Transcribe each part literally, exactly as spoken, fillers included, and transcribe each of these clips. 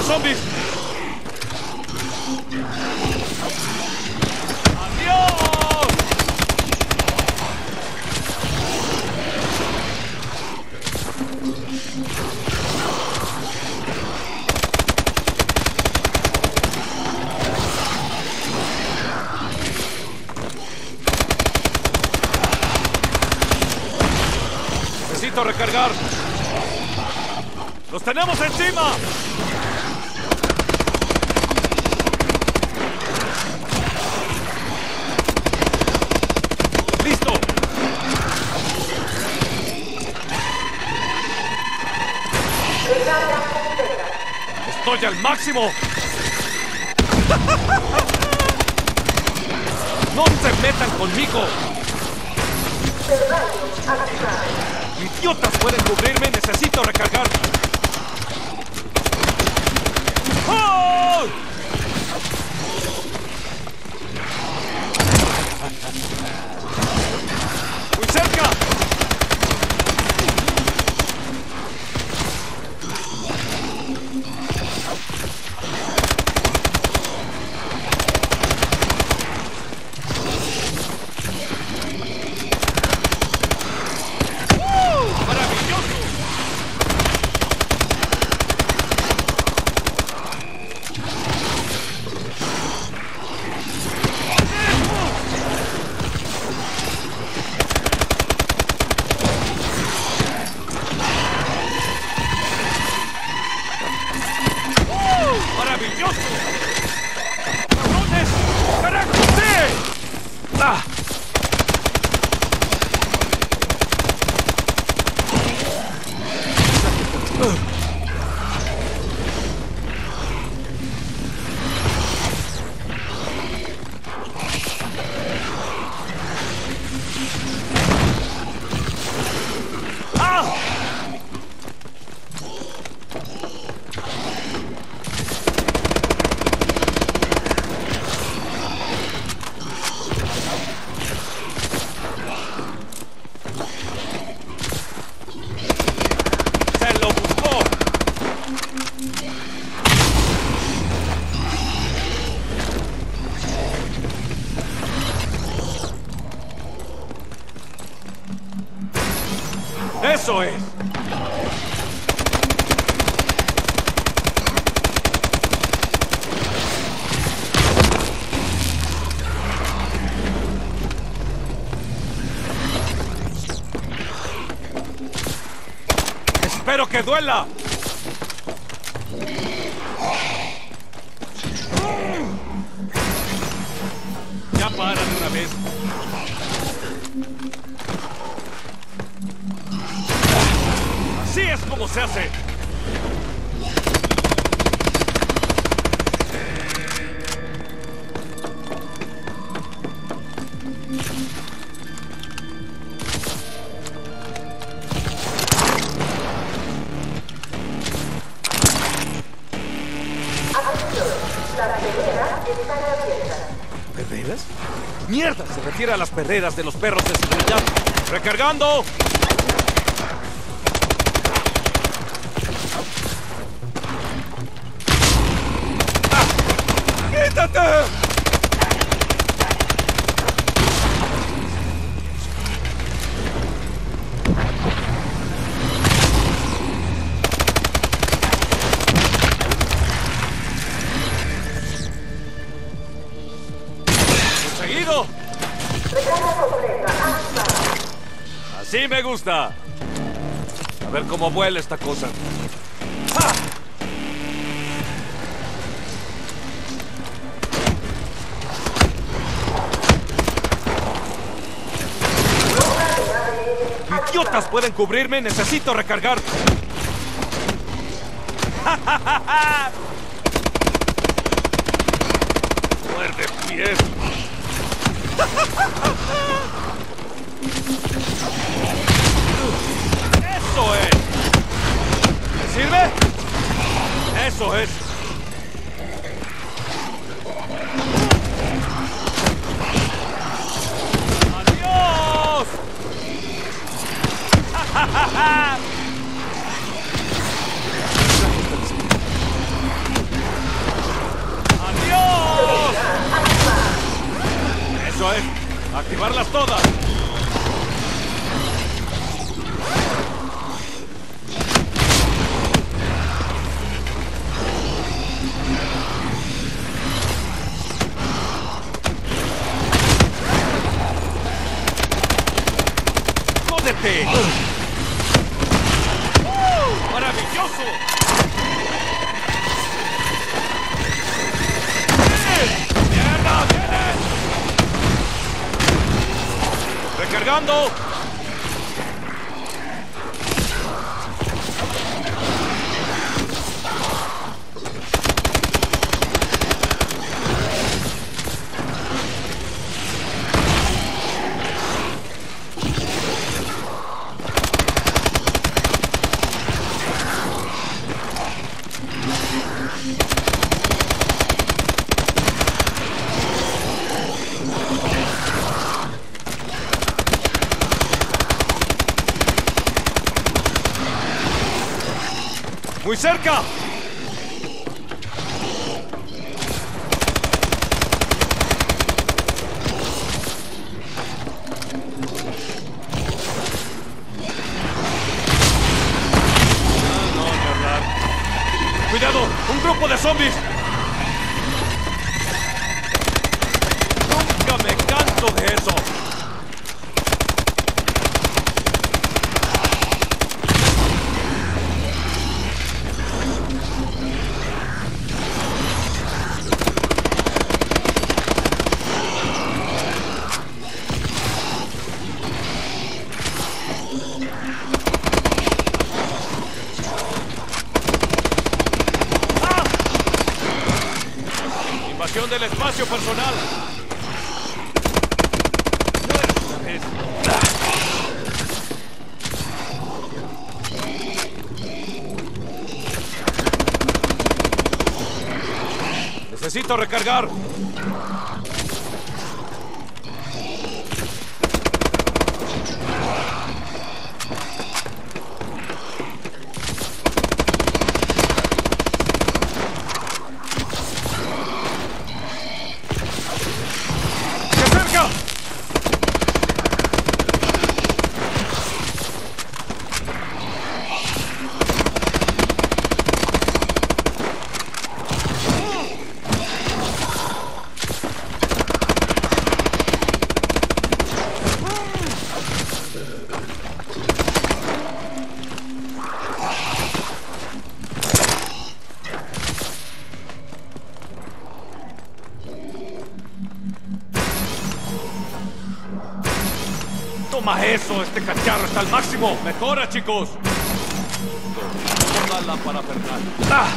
zombies! ¡Adiós! Necesito recargar. ¡Los tenemos encima! ¡Listo! ¡Estoy al máximo! ¡No se metan conmigo! ¡Idiotas pueden cubrirme! ¡Necesito recargar! ¡Oh! ¡Muy cerca! ¡Eso es! ¡Espero que duela! Ya paran una vez. ¡Así es como se hace! ¿Perreras? ¡Mierda! Se refiere a las perreras de los perros de seguridad. ¡Recargando! ¡Quítate! ¡Conseguido! Así me gusta. A ver cómo vuela esta cosa. ¡Ah! ¡Idiotas pueden cubrirme! ¡Necesito recargar! ¡Muerde pies! ¡Eso es! ¿Me sirve? ¡Eso es! ¡Adiós! ¡Activarlas todas! ¡Jódete! ¡Uh! ¡Maravilloso! ¡Mierda! ¡Viene! ¡Recargando! ¡Muy cerca! No, no, ni hablar. ¡Cuidado! ¡Un grupo de zombies! ¡Nunca me canso de eso! Invasión del espacio personal. Necesito recargar. ¡Toma eso! ¡Este cacharro está al máximo! ¡Mejora, chicos! Toda la parafernalia. ¡Ah!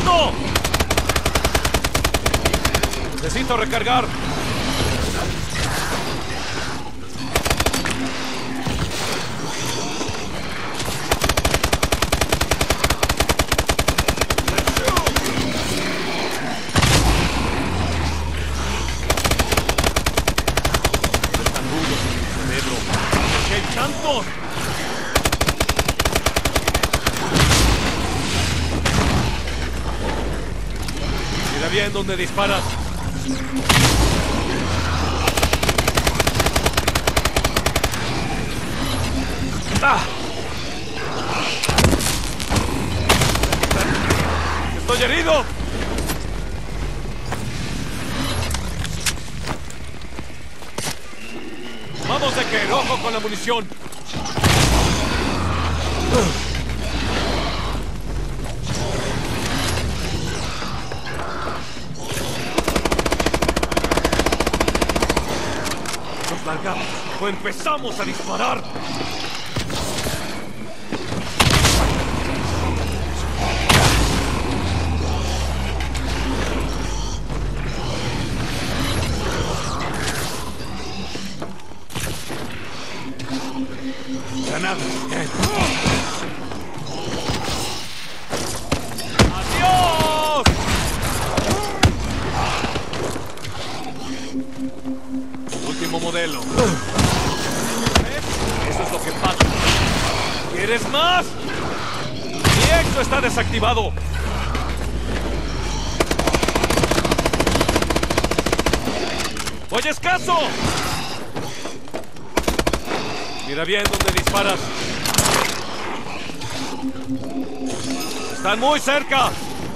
¡Listo! Necesito recargar. ¡Tantos! Mira bien dónde disparas. ¡Ah! ¡Estoy herido! ¡Vamos de que ojo con la munición! Nos largamos o empezamos a disparar. Granada. Bien. ¡Adiós! Último modelo. Eso es lo que pasa. ¿Quieres más? Mi exo está desactivado. ¡Oye, escaso! Mira bien dónde disparas. ¡Están muy cerca!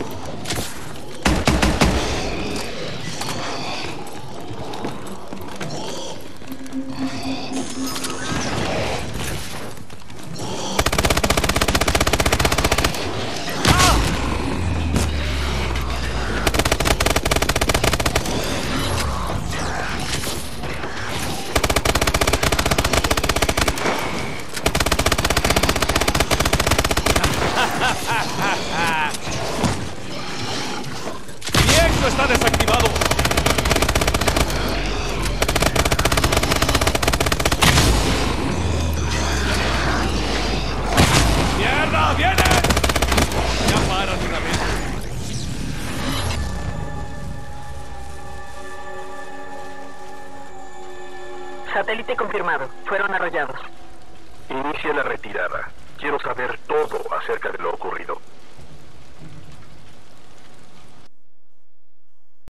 Mi exo está desactivado. ¡Mierda! ¡Viene! Ya para de una vez. Satélite confirmado. Fueron arrollados. Inicie la retirada. Quiero saber